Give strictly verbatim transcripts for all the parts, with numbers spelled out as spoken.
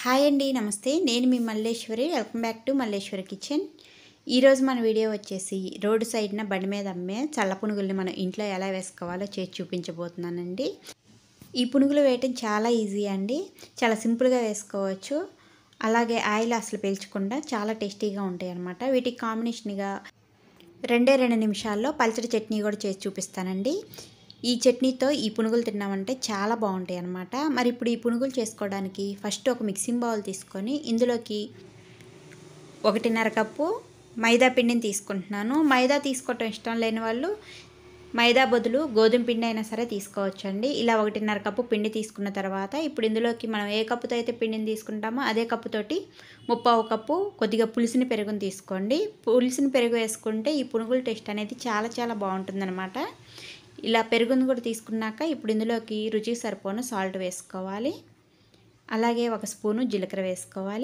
Hi అండి, నమస్తే. నేను మీ Malleswari. Welcome back to Malleswari kitchen. ఈరోజు మన వీడియో వచ్చేసి రోడ్డు సైడ్న బండి మీద అమ్మే చల్ల పునుగుల్ని మనం ఇంట్లో ఎలా వేసుకోవాలో చేసి చూపించబోతున్నానండి. ఈ పునుగులు వేయటం చాలా ఈజీ అండి. చాలా సింపుల్గా వేసుకోవచ్చు. అలాగే ఆయిల్ అసలు పీల్చకుండా చాలా టేస్టీగా ఉంటాయి అన్నమాట. వీటికి కాంబినేషన్గా రెండే రెండు నిమిషాల్లో పల్చడి చట్నీ కూడా చేసి చూపిస్తానండి. ఈ చట్నీతో ఈ పునుగులు తిన్నామంటే చాలా బాగుంటాయి అన్నమాట. మరి ఇప్పుడు ఈ పునుగులు చేసుకోవడానికి ఫస్ట్ ఒక మిక్సింగ్ బౌల్ తీసుకొని ఇందులోకి ఒకటిన్నర కప్పు మైదా పిండిని తీసుకుంటున్నాను. మైదా తీసుకోవటం ఇష్టం లేని వాళ్ళు మైదా బదులు గోధుమ పిండి అయినా సరే తీసుకోవచ్చు అండి. ఇలా ఒకటిన్నర కప్పు పిండి తీసుకున్న తర్వాత ఇప్పుడు ఇందులోకి మనం ఏ కప్పుతో అయితే పిండిని తీసుకుంటామో అదే కప్పుతోటి ముప్పావు కప్పు కొద్దిగా పులిసిన పెరుగుని తీసుకోండి. పులిసిన పెరుగు వేసుకుంటే ఈ పునుగుల టేస్ట్ అనేది చాలా చాలా బాగుంటుందన్నమాట. ఇలా పెరుగును కూడా తీసుకున్నాక ఇప్పుడు ఇందులోకి రుచికి సరిపోను సాల్ట్ వేసుకోవాలి. అలాగే ఒక స్పూను జీలకర్ర వేసుకోవాలి.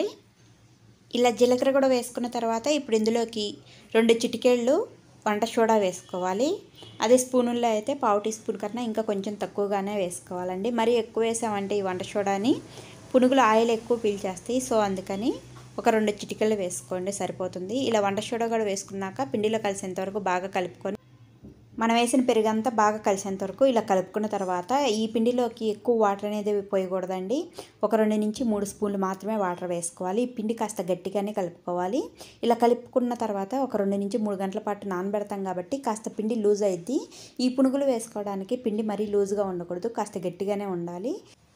ఇలా జీలకర్ర కూడా వేసుకున్న తర్వాత ఇప్పుడు ఇందులోకి రెండు చిటికేళ్ళు వంట సోడా వేసుకోవాలి. అదే స్పూనుల్లో అయితే పావు టీ స్పూన్ కన్నా ఇంకా కొంచెం తక్కువగానే వేసుకోవాలండి. మరీ ఎక్కువ వేసామంటే ఈ వంట సోడాని పునుగులు ఆయిల్ ఎక్కువ పీల్చేస్తాయి. సో అందుకని ఒక రెండు చిటికెళ్ళు వేసుకోండి, సరిపోతుంది. ఇలా వంట సోడా కూడా వేసుకున్నాక పిండిలో కలిసేంతవరకు బాగా కలుపుకొని మనం వేసిన పెరుగంతా బాగా కలిసేంత వరకు ఇలా కలుపుకున్న తర్వాత ఈ పిండిలోకి ఎక్కువ వాటర్ అనేది పోయకూడదండి. ఒక రెండు నుంచి మూడు స్పూన్లు మాత్రమే వాటర్ వేసుకోవాలి. ఈ పిండి కాస్త గట్టిగానే కలుపుకోవాలి. ఇలా కలుపుకున్న తర్వాత ఒక రెండు నుంచి మూడు గంటల పాటు నానబెడతాం కాబట్టి కాస్త పిండి లూజ్ అయ్యిద్ది. ఈ పునుగులు వేసుకోవడానికి పిండి మరీ లూజ్గా ఉండకూడదు, కాస్త గట్టిగానే ఉండాలి.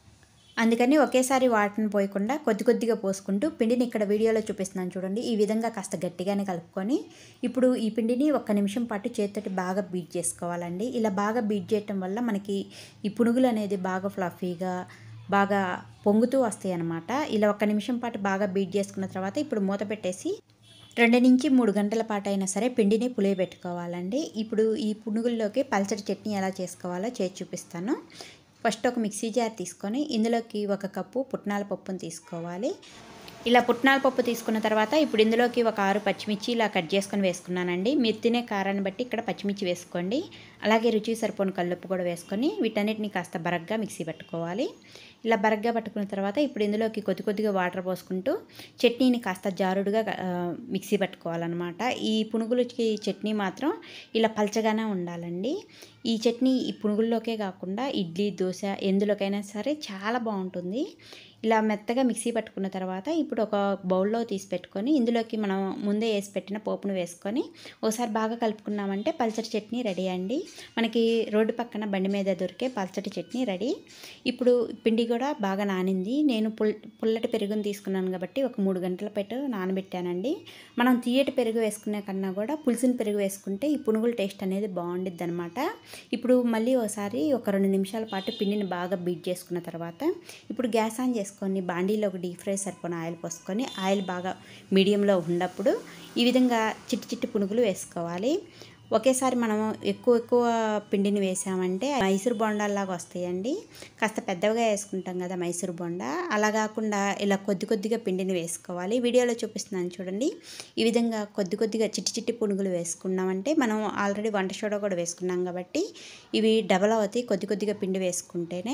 అందుకని ఒకేసారి వాటర్ని పోయకుండా కొద్ది కొద్దిగా పోసుకుంటూ పిండిని ఇక్కడ వీడియోలో చూపిస్తున్నాను చూడండి. ఈ విధంగా కాస్త గట్టిగానే కలుపుకొని ఇప్పుడు ఈ పిండిని ఒక్క నిమిషం పాటు చేతితోటి బాగా బీట్ చేసుకోవాలండి. ఇలా బాగా బీట్ చేయటం వల్ల మనకి ఈ పునుగులు అనేది బాగా ఫ్లఫీగా బాగా పొంగుతూ వస్తాయి అన్నమాట. ఇలా ఒక్క నిమిషం పాటు బాగా బీట్ చేసుకున్న తర్వాత ఇప్పుడు మూత పెట్టేసి రెండు నుంచి మూడు గంటల పాటు అయినా సరే పిండిని పులియబెట్టుకోవాలండి. ఇప్పుడు ఈ పునుగుల్లోకి పల్చడి చట్నీ ఎలా చేసుకోవాలో చేసి చూపిస్తాను. ఫస్ట్ ఒక మిక్సీ జార్ తీసుకొని ఇందులోకి ఒక కప్పు పుట్నాల పప్పును తీసుకోవాలి. ఇలా పుట్నాల పప్పు తీసుకున్న తర్వాత ఇప్పుడు ఇందులోకి ఒక ఆరు పచ్చిమిర్చి ఇలా కట్ చేసుకొని వేసుకున్నానండి. మీరు తినే కారాన్ని బట్టి ఇక్కడ పచ్చిమిర్చి వేసుకోండి. అలాగే రుచికి సరిపోని కల్లుప్పు కూడా వేసుకొని వీటన్నిటిని కాస్త బరగ్గా మిక్సీ పట్టుకోవాలి. ఇలా బరగ్గా పట్టుకున్న తర్వాత ఇప్పుడు ఇందులోకి కొద్ది కొద్దిగా వాటర్ పోసుకుంటూ చట్నీని కాస్త జారుడుగా మిక్సీ పట్టుకోవాలన్నమాట. ఈ పునుగులకి చట్నీ మాత్రం ఇలా పల్చగానే ఉండాలండి. ఈ చట్నీ ఈ పునుగుల్లోకే కాకుండా ఇడ్లీ, దోశ ఎందులోకైనా సరే చాలా బాగుంటుంది. ఇలా మెత్తగా మిక్సీ పట్టుకున్న తర్వాత ఇప్పుడు ఒక బౌల్లో తీసి పెట్టుకొని ఇందులోకి మనం ముందే వేసి పెట్టిన పోపును వేసుకొని ఒకసారి బాగా కలుపుకున్నామంటే పల్చటి చట్నీ రెడీ అండి. మనకి రోడ్డు పక్కన బండి మీద దొరికే పల్చటి చట్నీ రెడీ. ఇప్పుడు పిండి కూడా బాగా నానింది. నేను పుల్ పుల్లటి పెరుగుని తీసుకున్నాను కాబట్టి ఒక మూడు గంటల పాటు నానబెట్టానండి. మనం తీయటి పెరుగు వేసుకునే కన్నా కూడా పులిసిన పెరుగు వేసుకుంటే ఈ పునుగుల టేస్ట్ అనేది బాగుండిద్ది అనమాట. ఇప్పుడు మళ్ళీ ఒకసారి ఒక రెండు నిమిషాల పాటు పిండిని బాగా బీట్ చేసుకున్న తర్వాత ఇప్పుడు గ్యాస్ ఆన్ చేసుకొని బాండీలో ఒక డీప్ ఫ్రై సరిపోయిన ఆయిల్ పోసుకొని ఆయిల్ బాగా మీడియంలో ఉన్నప్పుడు ఈ విధంగా చిట్టి చిట్టి పునుగులు వేసుకోవాలి. ఒకేసారి మనం ఎక్కువ ఎక్కువ పిండిని వేసామంటే మైసూర్ బొండాల్లాగా వస్తాయండి. కాస్త పెద్దగా వేసుకుంటాం కదా మైసూర్ బొండా, అలా కాకుండా ఇలా కొద్ది కొద్దిగా పిండిని వేసుకోవాలి. వీడియోలో చూపిస్తున్నాను చూడండి. ఈ విధంగా కొద్ది కొద్దిగా చిట్టి చిట్టి పునుగులు వేసుకున్నామంటే మనం ఆల్రెడీ వంట సోడా కూడా వేసుకున్నాం కాబట్టి ఇవి డబల్ అవుతాయి. కొద్ది కొద్దిగా పిండి వేసుకుంటేనే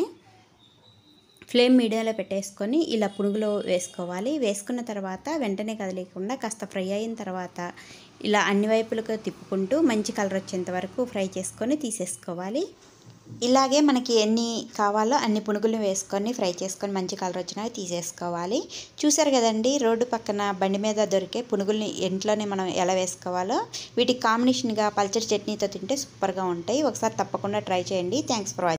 ఫ్లేమ్ మీడియంలో పెట్టేసుకొని ఇలా పునుగులో వేసుకోవాలి. వేసుకున్న తర్వాత వెంటనే కదిలేకుండా కాస్త ఫ్రై అయిన తర్వాత ఇలా అన్ని వైపులకు తిప్పుకుంటూ మంచి కలర్ వచ్చేంత వరకు ఫ్రై చేసుకొని తీసేసుకోవాలి. ఇలాగే మనకి ఎన్ని కావాలో అన్ని పునుగులు వేసుకొని ఫ్రై చేసుకొని మంచి కలర్ వచ్చినాక తీసేసుకోవాలి. చూసారు కదండి, రోడ్డు పక్కన బండి మీద దొరికే పునుగుల్ని ఇంట్లోనే మనం ఎలా వేసుకోవాలో. వీటికి కాంబినేషన్గా పల్చడి చట్నీతో తింటే సూపర్గా ఉంటాయి. ఒకసారి తప్పకుండా ట్రై చేయండి. Thanks for watching.